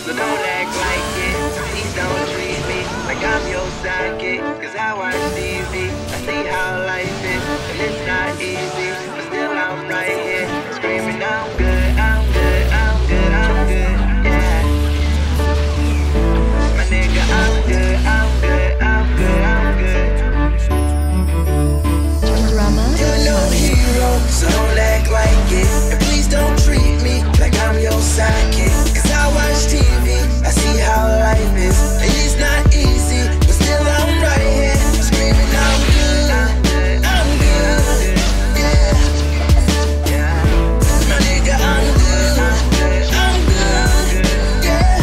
so don't act like it. Please don't treat me like I'm your sidekick. Cause I watch TV, I see how life is, and it's not easy, but still I'm right here, screaming I'm good, I'm good, I'm good, I'm good, yeah. My nigga, I'm good, I'm good, I'm good, I'm good. You're no hero, so don't act like it. And please don't treat me like I'm your sidekick. Cause I watch TV, I see how life is, and it's not easy, but still I'm right here, screaming I'm good, I'm good, yeah. My nigga, I'm good, I'm good, yeah.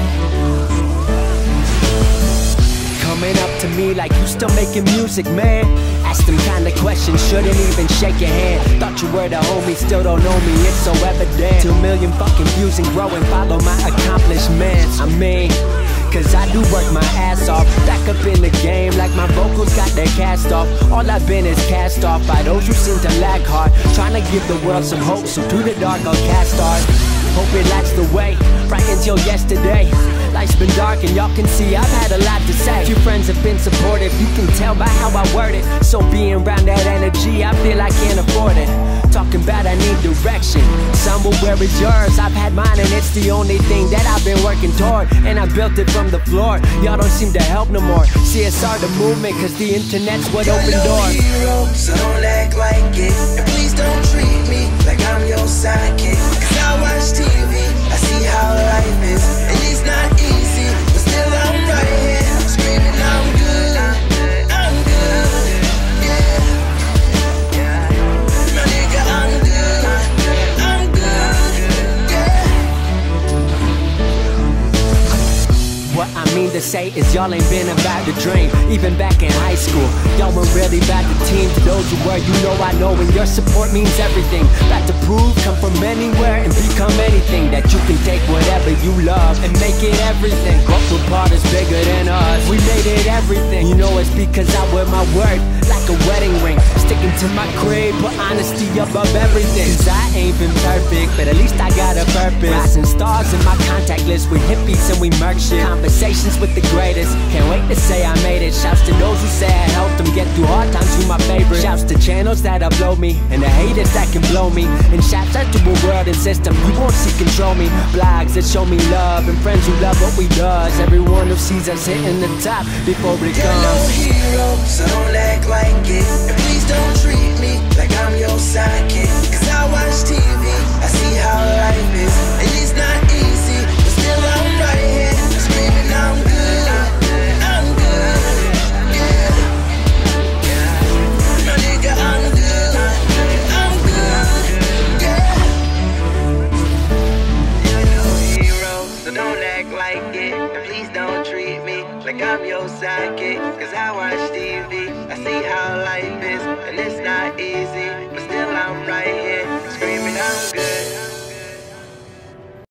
Coming up to me like you still making music, man. Ask them kind of questions, shouldn't even shake your hand. Thought you were the homie, still don't know me, it's so evident. 2 million fucking views and growing, follow my accomplishments. I mean, cause I do work my ass off, back up in the game like my vocals got their cast off. All I've been is cast off by those who seem to lag hard, trying to give the world some hope, so through the dark I'll cast art. Hope it lights the way, right until yesterday. Life's been dark and y'all can see I've had a lot to say. Few friends have been supportive, you can tell by how I word it. So being around that energy, I feel I can't afford it. Talking about I need direction, somewhere where is yours? I've had mine and it's the only thing that I've been working toward, and I built it from the floor. Y'all don't seem to help no more. CSR the movement, cause the internet's what opened doors. You're no hero, so don't act like it. And please don't treat me like I'm your sidekick. Cause I watch TV, I see how life is, and it's not easy, but still I'm right here, screaming I'm good, I'm good, yeah. My nigga, I'm good, I'm good, yeah. What I mean to say is y'all ain't been about the dream. Even back in high school, y'all were really about the team. To those who were, you know I know, and your support means everything. About to prove, come from anywhere and become anything. That you can take whatever you love and make it everything. What part is bigger than us? We made it everything. You know it's because I wear my word like a wedding ring. Sticking to my creed, put honesty above everything. Cause I ain't been perfect, but at least I got a purpose. Rising stars in my contact list with hippies and we murk shit. Conversations with the greatest, can't wait to say I made it. Shouts to those who say I helped them get through hard times, you my favorite. Shouts to channels that upload me, and the haters that can blow me. And shouts out to a world and system you won't see control me. Blogs that show me love, and friends who love what we does. Everyone who sees us hitting the top before it You're no comes. hero, so don't act like it. And please don't treat me like I'm your sidekick. Cause I watch TV, I see how life is, and it's not easy, but still I'm right here, screaming I'm good, I'm good, yeah. My nigga, I'm good, I'm good, yeah. You're no hero, so don't act like it. And please don't treat me like I'm your sidekick. Cause I watch TV, I see how life is, and it's not easy,